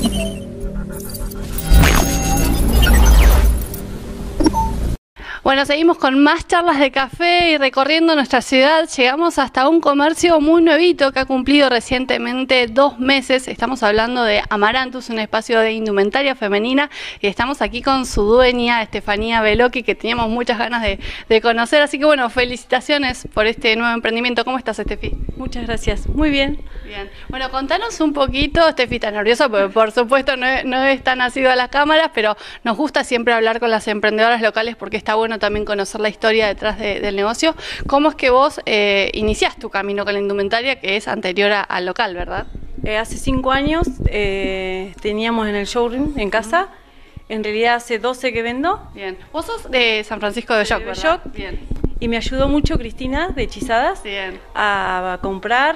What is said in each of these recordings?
Bueno, seguimos con más charlas de café y recorriendo nuestra ciudad. Llegamos hasta un comercio muy nuevito que ha cumplido recientemente 2 meses. Estamos hablando de Amaranthus, un espacio de indumentaria femenina. Y estamos aquí con su dueña, Estefanía Belocchi, que teníamos muchas ganas de conocer. Así que bueno, felicitaciones por este nuevo emprendimiento. ¿Cómo estás, Estefi? Muchas gracias. Muy bien. Bien. Bueno, contanos un poquito. Estefi está nerviosa porque por supuesto no es tan asiduo a las cámaras, pero nos gusta siempre hablar con las emprendedoras locales porque está bueno también conocer la historia detrás del negocio. ¿Cómo es que vos iniciás tu camino con la indumentaria, que es anterior al local, verdad? Hace 5 años teníamos en el showroom en casa. En realidad hace 12 que vendo. Bien. Vos sos de San Francisco de Belloc, ¿verdad? Bien. Y me ayudó mucho Cristina de Hechizadas. Bien. A comprar,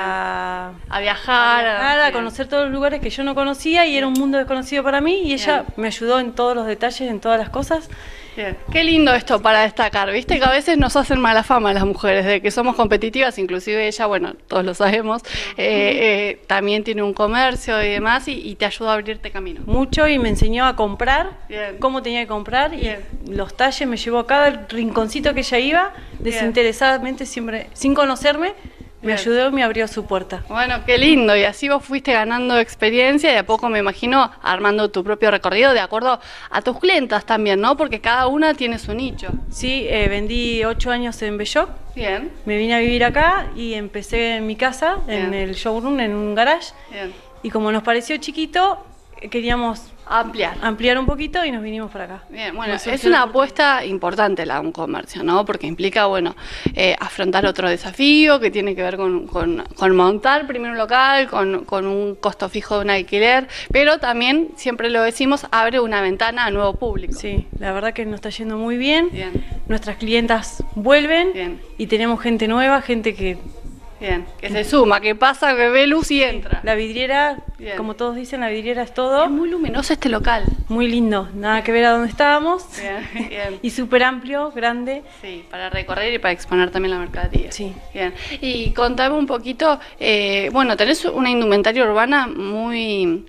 a viajar, a conocer todos los lugares que yo no conocía y era un mundo desconocido para mí y ella me ayudó en todos los detalles, en todas las cosas. Bien. Qué lindo esto para destacar, viste que a veces nos hacen mala fama las mujeres de que somos competitivas, inclusive ella, bueno, todos lo sabemos, también tiene un comercio y demás y te ayudó a abrirte camino. Mucho y me enseñó a comprar, Bien. cómo tenía que comprar Bien. y los talles, me llevó a cada rinconcito que ella iba, desinteresadamente, siempre, sin conocerme. Me ayudó y me abrió su puerta. Bueno, qué lindo. Y así vos fuiste ganando experiencia y de a poco me imagino armando tu propio recorrido de acuerdo a tus clientas también, ¿no? Porque cada una tiene su nicho. Sí, vendí 8 años en Belloc. Bien. Me vine a vivir acá y empecé en mi casa, en el showroom, en un garage. Bien. Y como nos pareció chiquito, queríamos ampliar un poquito y nos vinimos para acá. Bien, bueno, es una apuesta importante la de un comercio, ¿no? Porque implica, bueno, afrontar otro desafío que tiene que ver con montar primero un local, con un costo fijo de un alquiler, pero también, siempre lo decimos, abre una ventana a nuevo público. Sí, la verdad que nos está yendo muy bien. Bien. Nuestras clientas vuelven. Bien. Y tenemos gente nueva, gente que... Bien, que se suma, que pasa, que ve luz y entra. La vidriera, Bien. como todos dicen, la vidriera es todo. Es muy luminoso este local. Muy lindo, nada que ver a donde estábamos. Bien, bien. Y súper amplio, grande. Sí, para recorrer y para exponer también la mercadería. Sí. Bien. Y contame un poquito, bueno, tenés una indumentaria urbana muy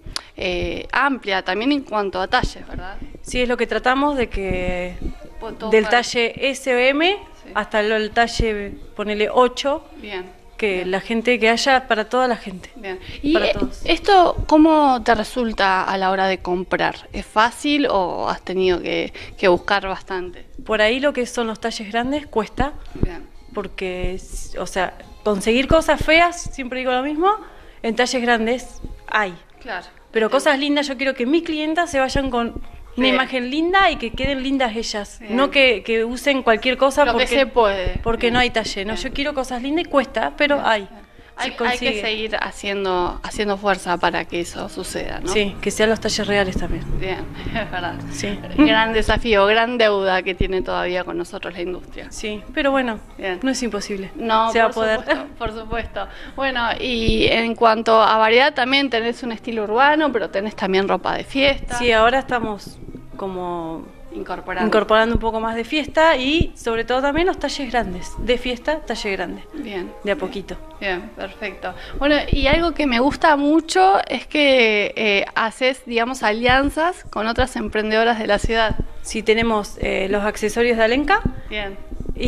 amplia, también en cuanto a talles, ¿verdad? Sí, es lo que tratamos de que... Todo del para... talle S o M hasta el talle, ponele 8. Bien. Que bien. La gente, que haya para toda la gente. Bien. ¿Y para todos. esto cómo te resulta a la hora de comprar? ¿Es fácil o has tenido que buscar bastante? Por ahí lo que son los talles grandes cuesta. Bien. Porque, o sea, conseguir cosas feas, siempre digo lo mismo, en talles grandes hay. Claro. Pero cosas lindas, yo quiero que mis clientas se vayan con una imagen linda y que queden lindas ellas. Bien. No que usen cualquier cosa porque se puede. Porque no hay talle. No, yo quiero cosas lindas y cuesta, pero hay. Hay que seguir haciendo fuerza para que eso suceda, ¿no? Sí, que sean los talles reales también. Bien, es verdad. Sí. Gran desafío, gran deuda que tiene todavía con nosotros la industria. Sí, pero bueno, bien. No es imposible. No, se va a poder. Por supuesto. Bueno, y en cuanto a variedad también tenés un estilo urbano, pero tenés también ropa de fiesta. Sí, ahora estamos como... incorporando un poco más de fiesta y sobre todo también los talles grandes, de fiesta, talle grande. Bien. De a poquito. Bien, perfecto. Bueno, y algo que me gusta mucho es que haces, digamos, alianzas con otras emprendedoras de la ciudad. Sí, tenemos los accesorios de Alenka. Bien.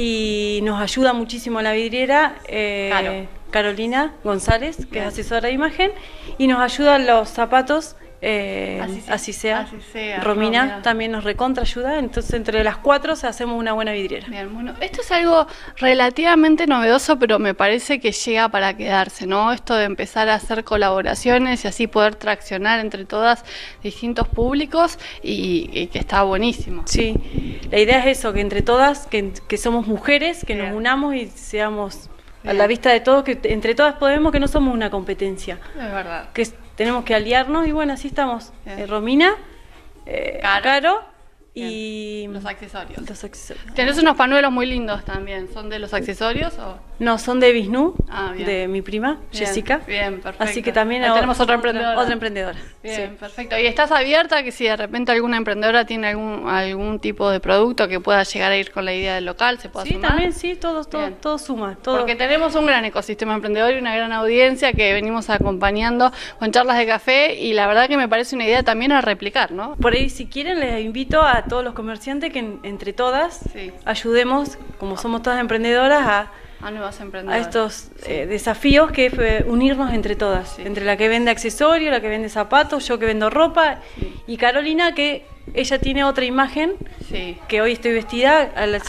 Y nos ayuda muchísimo la vidriera Carolina González, que bien. Es asesora de imagen, y nos ayudan los zapatos. Así sea. Romina también nos recontra ayuda, entonces entre las 4 hacemos una buena vidriera. Bien, bueno, esto es algo relativamente novedoso, pero me parece que llega para quedarse, ¿no? Esto de empezar a hacer colaboraciones y así poder traccionar entre todas distintos públicos y que está buenísimo. Sí, la idea es eso, que entre todas, que somos mujeres, que nos unamos y seamos a la vista de todos, que entre todas podemos, que no somos una competencia. Es verdad. Que tenemos que aliarnos y bueno, así estamos. Romina, Caro y los accesorios. Los accesorios. Tenés unos pañuelos muy lindos también. ¿Son de los accesorios o...? No, son de Visnú, de mi prima, bien, Jessica. Bien, perfecto. Así que también tenemos otra emprendedora. Otra emprendedora. Bien, perfecto. ¿Y estás abierta que si de repente alguna emprendedora tiene algún tipo de producto que pueda llegar a ir con la idea del local, se pueda sumar? Sí, también, sí, todo suma. Todo. Porque tenemos un gran ecosistema emprendedor y una gran audiencia que venimos acompañando con charlas de café y la verdad que me parece una idea también a replicar, ¿no? Por ahí, si quieren, les invito a todos los comerciantes que entre todas ayudemos, como somos todas emprendedoras, a nuevas emprendedoras. A estos desafíos que es unirnos entre todas, entre la que vende accesorios, la que vende zapatos, yo que vendo ropa y Carolina que ella tiene otra imagen que hoy estoy vestida al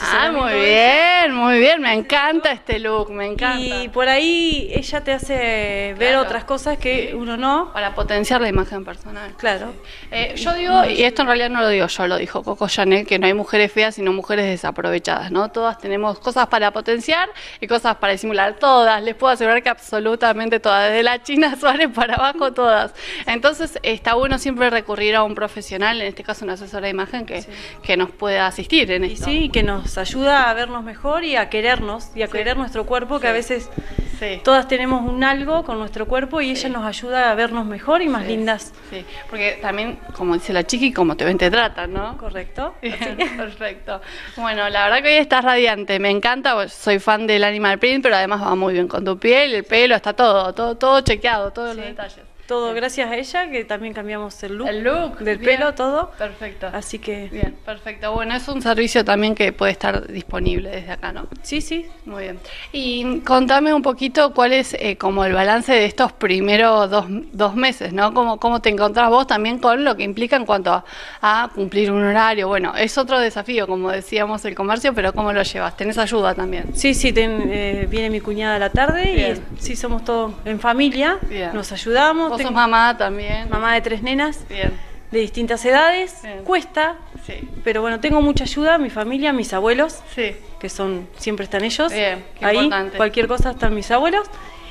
muy bien, me encanta este look, me encanta. Y por ahí ella te hace ver otras cosas que uno no. Para potenciar la imagen personal. Claro. Yo digo, y esto en realidad no lo digo yo, lo dijo Coco Chanel, que no hay mujeres feas sino mujeres desaprovechadas, ¿no? Todas tenemos cosas para potenciar y cosas para disimular, todas, les puedo asegurar que absolutamente todas, desde la China Suárez para abajo todas. Entonces está bueno siempre recurrir a un profesional, en este caso una asesora de imagen que nos pueda asistir en esto. Sí, que nos ayuda a vernos mejor y a querernos y a querer nuestro cuerpo, que a veces todas tenemos un algo con nuestro cuerpo y ella nos ayuda a vernos mejor y más lindas. Sí, porque también, como dice la chiqui, como te ven te tratan, ¿no? Correcto. Bien, perfecto. Bueno, la verdad que hoy estás radiante, me encanta, soy fan del animal print, pero además va muy bien con tu piel, el pelo, está todo chequeado, todos los detalles. Todo gracias a ella, que también cambiamos el look del pelo, todo. Perfecto. Así que... Bien, perfecto. Bueno, es un servicio también que puede estar disponible desde acá, ¿no? Sí. Muy bien. Y contame un poquito cuál es como el balance de estos primeros dos meses, ¿no? ¿Cómo te encontrás vos también con lo que implica en cuanto a cumplir un horario? Bueno, es otro desafío, como decíamos, el comercio, pero ¿cómo lo llevas? ¿Tenés ayuda también? Sí, viene mi cuñada a la tarde y sí, somos todos en familia, nos ayudamos. ¿Vos sos mamá también? Mamá de 3 nenas, de distintas edades, cuesta, pero bueno, tengo mucha ayuda, mi familia, mis abuelos, que siempre están ellos, ahí, importante. Cualquier cosa están mis abuelos,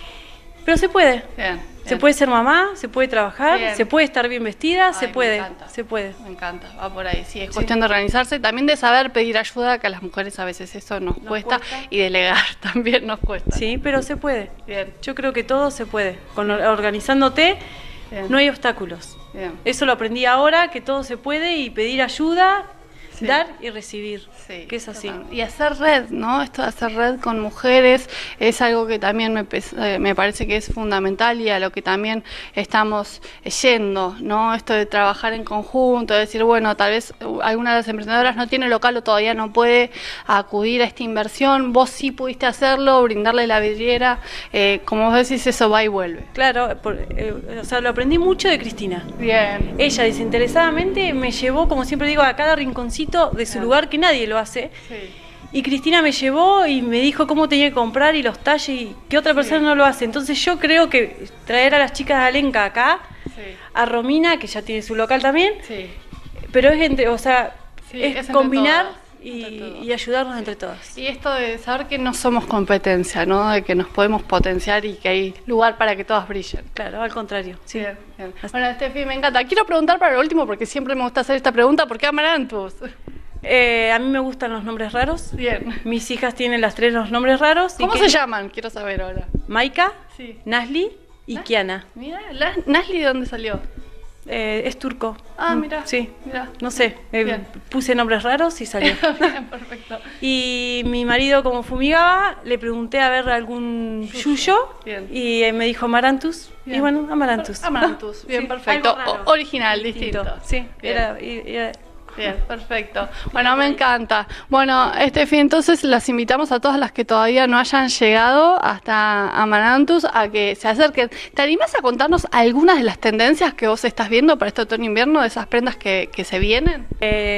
pero se puede. Se puede ser mamá, se puede trabajar, se puede estar bien vestida, se puede. Me encanta, va por ahí. Sí, es cuestión de organizarse, también de saber pedir ayuda, que a las mujeres a veces eso nos cuesta, y delegar también nos cuesta. Sí, pero se puede. Yo creo que todo se puede. Organizándote no hay obstáculos. Eso lo aprendí ahora, que todo se puede y pedir ayuda. Dar y recibir, que es así. Y hacer red, ¿no? Esto de hacer red con mujeres es algo que también me parece que es fundamental y a lo que también estamos yendo, ¿no? Esto de trabajar en conjunto, de decir, bueno, tal vez alguna de las emprendedoras no tiene local o todavía no puede acudir a esta inversión, vos sí pudiste hacerlo, brindarle la vidriera, como vos decís, eso va y vuelve. Claro, lo aprendí mucho de Cristina. Bien. Ella desinteresadamente me llevó, como siempre digo, a cada rinconcito de su lugar que nadie lo hace. Y Cristina me llevó y me dijo cómo tenía que comprar y los talles y que otra persona no lo hace. Entonces yo creo que traer a las chicas de Alenca acá, a Romina, que ya tiene su local también, pero es combinar y ayudarnos entre todas. Y esto de saber que no somos competencia, ¿no? De que nos podemos potenciar y que hay lugar para que todas brillen. Claro, al contrario. Bien. Bueno, Steffi, me encanta. Quiero preguntar para lo último, porque siempre me gusta hacer esta pregunta, ¿por qué Amarantus? A mí me gustan los nombres raros. Bien. Mis hijas tienen las 3 los nombres raros. ¿Cómo se llaman? Quiero saber ahora. Maika, Nasli y Kiana. Mira, ¿Nasli de dónde salió? Es turco. Mira. Sí, mira. No sé, puse nombres raros y salió. Bien, perfecto. Y mi marido, como fumigaba, le pregunté a ver algún yuyo y me dijo Amarantus. Y bueno, Amarantus. Amarantus, bien, perfecto. Original, distinto. Sí, era Bien, perfecto. Bueno, me encanta. Bueno, Steffi, entonces las invitamos a todas las que todavía no hayan llegado hasta Amarantus a que se acerquen. ¿Te animás a contarnos algunas de las tendencias que vos estás viendo para este otoño-invierno, de esas prendas que se vienen?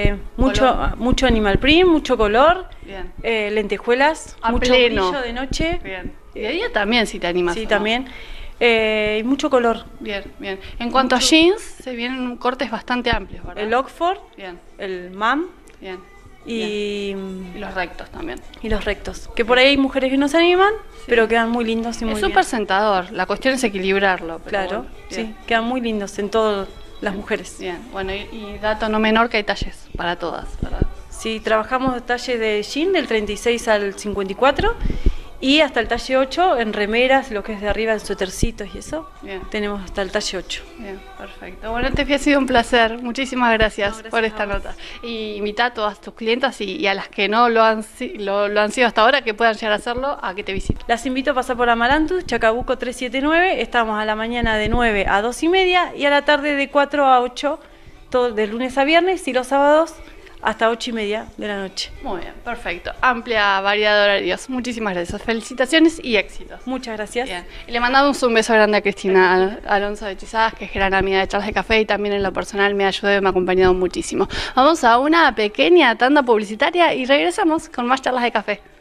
Mucho animal print, mucho color, lentejuelas, mucho brillo de noche. Bien. Y de día también, si te animás. Sí, también. Y mucho color. Bien. En cuanto a jeans, se vienen cortes bastante amplios, ¿verdad? El Oxford, el MAM. Y los rectos también. Y los rectos. Que por ahí hay mujeres que no se animan, pero quedan muy lindos y muy bien. Es súper sentador. La cuestión es equilibrarlo. Claro, quedan muy lindos en todo las mujeres. Bien, bueno, y dato no menor que hay talles para todas, ¿verdad? Sí, trabajamos talle de jean del 36 al 54 y hasta el talle 8 en remeras, lo que es de arriba en suétercitos y eso. Bien. Tenemos hasta el talle 8. Bien, perfecto. Bueno, Tefi, ha sido un placer. Muchísimas gracias, Gracias por esta nota. Y invita a todas tus clientas y a las que no lo han sido hasta ahora, que puedan llegar a hacerlo, a que te visiten. Las invito a pasar por Amarantus, Chacabuco 379. Estamos a la mañana de 9 a 2 y media y a la tarde de 4 a 8, todo de lunes a viernes, y los sábados hasta 8 y media de la noche. Muy bien, perfecto. Amplia variedad de horarios. Muchísimas gracias. Felicitaciones y éxitos. Muchas gracias. Bien. Y le mandamos un beso grande a Cristina Alonso de Hechizadas, que es gran amiga de Charlas de Café y también en lo personal me ayudó y me ha acompañado muchísimo. Vamos a una pequeña tanda publicitaria y regresamos con más Charlas de Café.